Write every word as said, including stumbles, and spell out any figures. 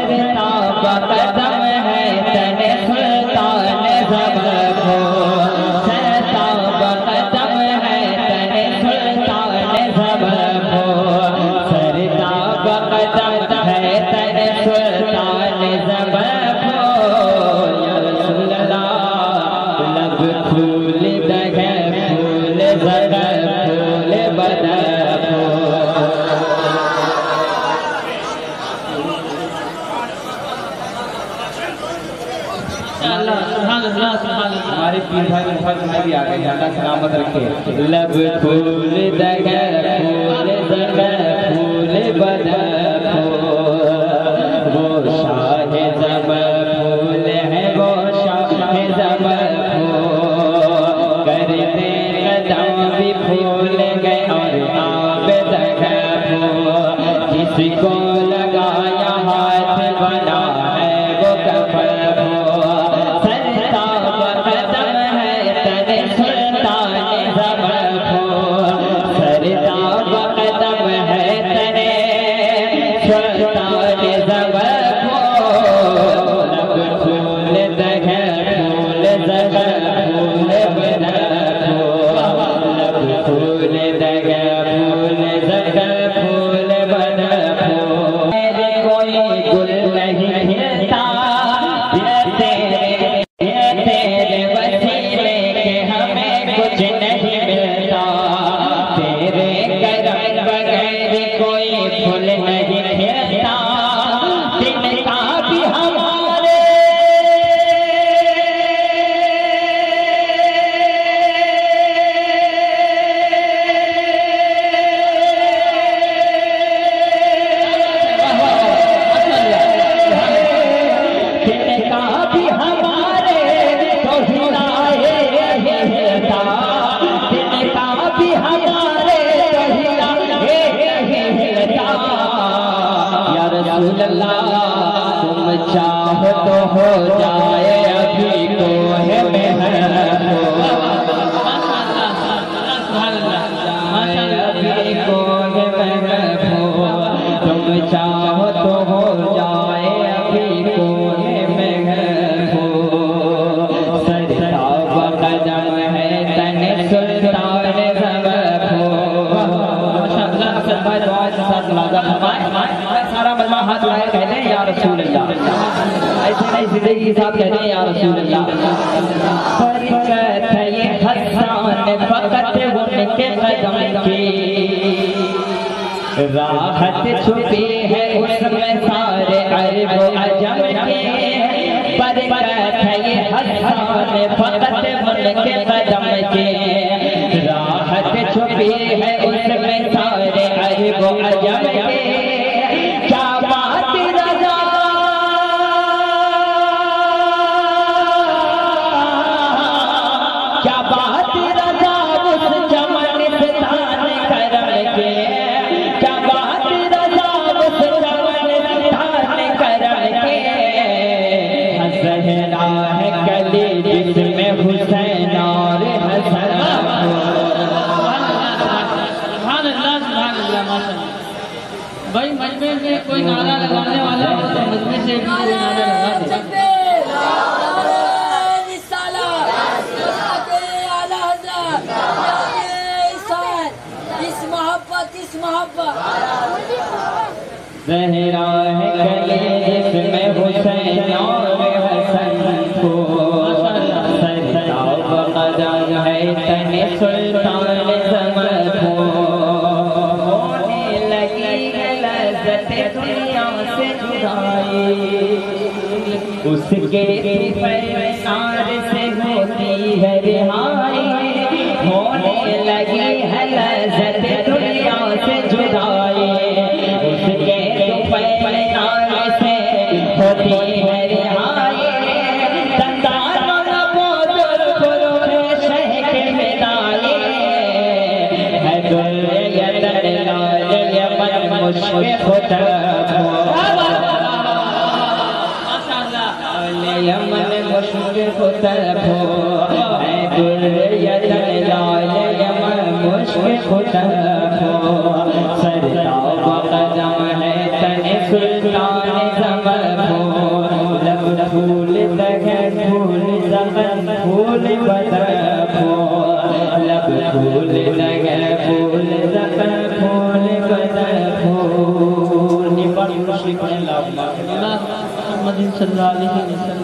सरता कदम है तने सुल्तान ज़बको, सरता कदम है तने सुल्तान ज़बको, सरता कदम है तने सुल्तान ज़बको। या रसूल अल्लाह लब फूल दगे फूल ज़गे फूल बदको। हमारे पीर भाई मुफत भाई भी आ गए, अल्लाह सलामत रखे। लब फूल दगे फूल ज़गे फूल बदको, वो शाह ज़ब फूल है वो शाह ज़ब करते कदम भी फूल गए और आप दगे जिसको लगाया हाथ बना है वो कफल। तुम चाहो तो हो जाए अभी को है अभी को है तुम चाहो तो हो जाए अभी को है सरता कदम है तने सुल्तान ज़बको। सारा मजमा हाथ उठाए कहते हैं या रसूल अल्लाह, ऐसे नहीं जिंदगी के साथ कहते हैं या रसूल अल्लाह। बरकत है ये हसन फकत उनके कदम की, राहत छुपी है उसमें सारे अरब अजम के। बरकत है ये हसन फकत उनके कदम की, राहत छुपी है उसमें सारे अरब अजम के। क्या बात रज़ा क्या बात रज़ा उस चमन से तान करम के, क्या बात रज़ा उस चमन से तान करम के। ज़हरा है कली जिसमें हुसैन और हसन। भाई मजमे में कोई नारा लगाने वाला हो तो मजमे से भी नारा लगा दे। इस मोहब्बत इस मोहब्बत ज़हरा है गले जिसमें हुसैन और हसन को, सरता कदम है तने सुल्तान ज़बको। दुनिया से जुदाई उसके पैसार से होती है रिहाई, होने लगी है लज़्ज़त दुनिया से जुदाई उसके पैसार से होती है रिहाई। यमन मुश्किल तरफ हो, मैं दुर्यत लाल यमन मुश्किल जबन फूल बदन फूल लब फूल लगे फूल जबन फूल बदन फूल निपट मुश्किल अल्लाह मोहम्मद सल्लल्लाहु अलैहि वसल्लम